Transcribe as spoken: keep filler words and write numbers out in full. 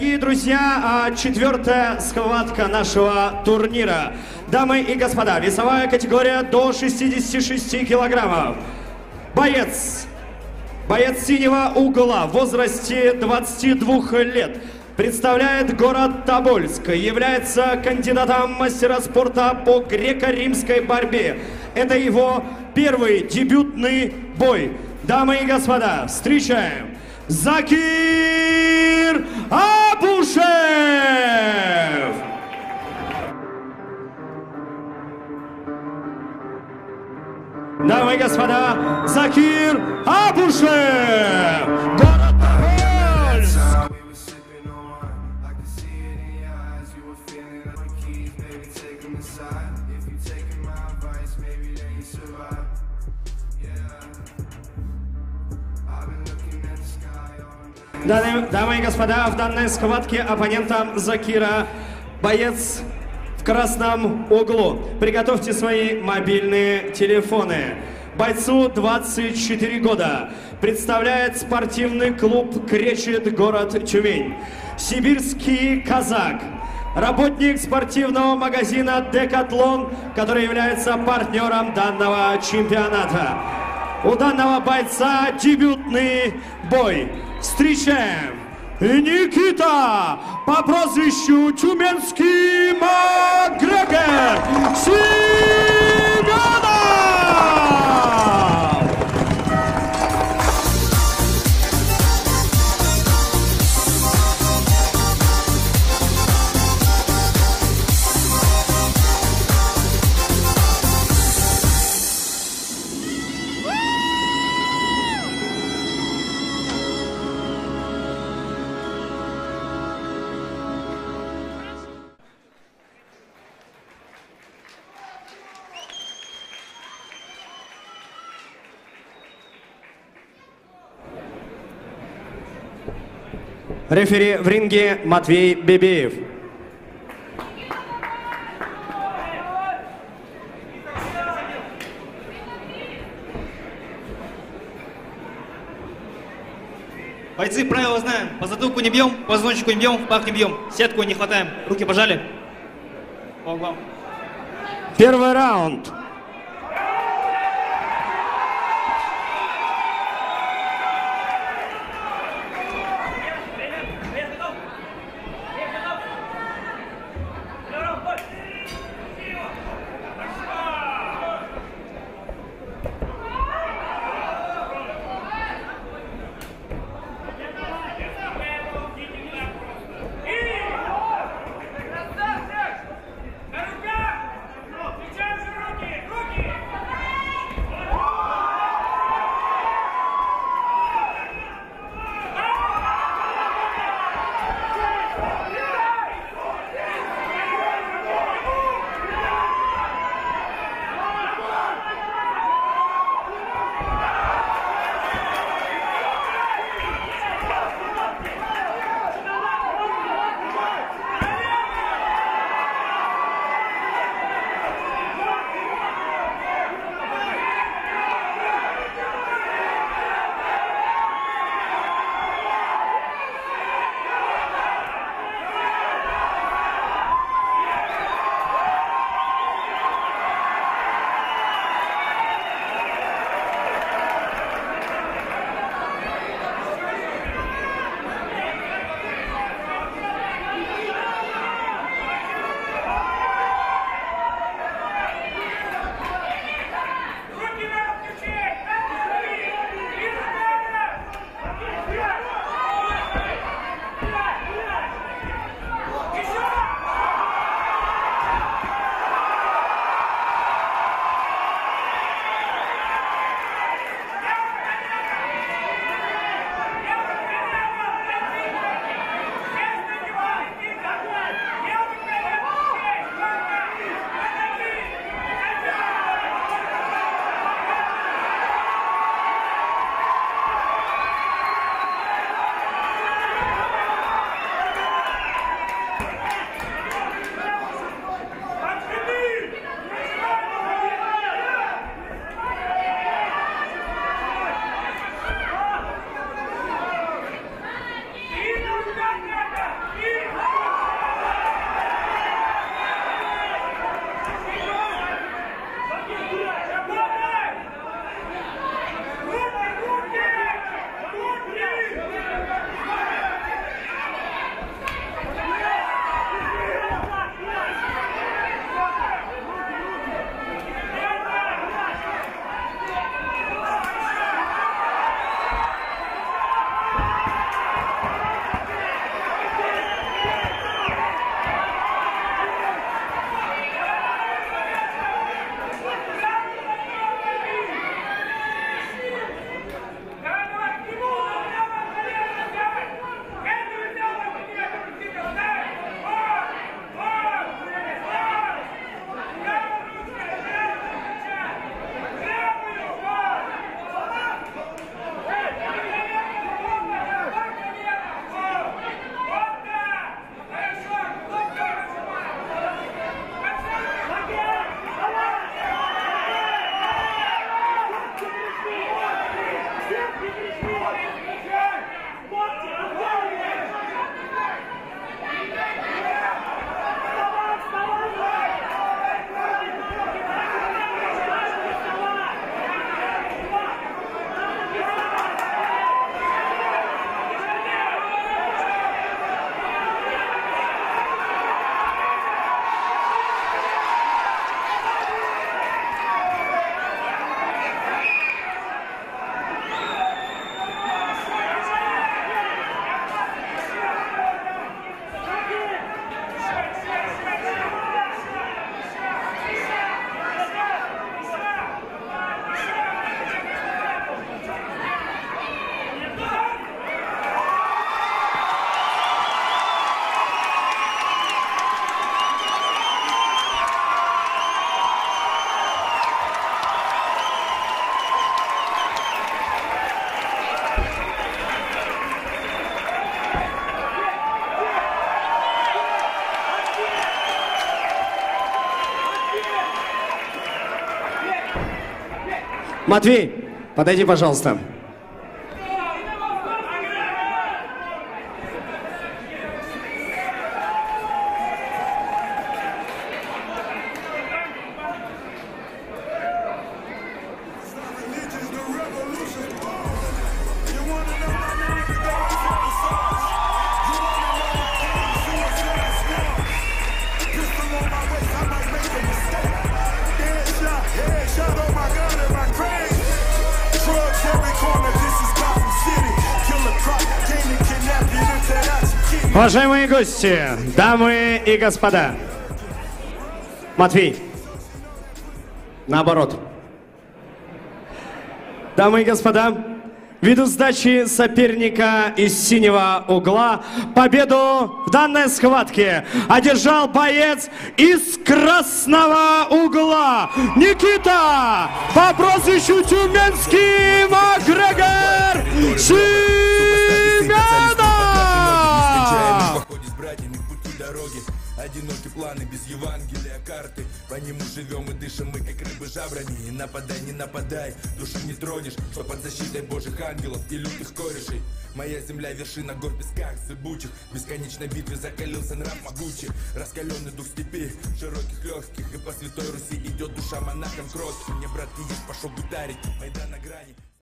Дорогие друзья, четвертая схватка нашего турнира. Дамы и господа, весовая категория до шестидесяти шести килограммов. Боец, боец синего угла в возрасте двадцати двух лет. Представляет город Тобольск, является кандидатом мастера спорта по греко-римской борьбе. Это его первый дебютный бой. Дамы и господа, встречаем Закир Абушев! Дамы и господа, Закир Абушев! Город Тобольск! Дамы и господа, в данной схватке оппонентом Закира боец в красном углу. Приготовьте свои мобильные телефоны. Бойцу двадцать четыре года. Представляет спортивный клуб «Кречет», город Тюмень. Сибирский казак. Работник спортивного магазина «Декатлон», который является партнером данного чемпионата. У данного бойца дебютный бой. Встречаем Никита по прозвищу Тюменский Макгрегор Семенов! Рефери в ринге Матвей Бебеев. Бойцы, правила знаем. По затылку не бьем, по позвоночнику не бьем, в пах не бьем. Сетку не хватаем. Руки пожали. По углам. Первый раунд. Руки! Матвей, подойди, пожалуйста. Уважаемые гости, дамы и господа. Матвей, наоборот. Дамы и господа, ввиду сдачи соперника из синего угла, победу в данной схватке одержал боец из красного угла Никита по прозвищу Тюменский Макгрегор Семенов! Одинокие планы без Евангелия карты. По нему живем и дышим мы, как рыбы жабрами. Не нападай, не нападай, души не тронешь, что под защитой божьих ангелов и лютых корешей. Моя земля вершина гор в песках зыбучих. В бесконечной битве закалился нрав могучий. Раскаленный дух степи, широких легких. И по святой Руси идет душа монахом кротким. Мне, братки, есть, пошел гутарить, Майдан на грани.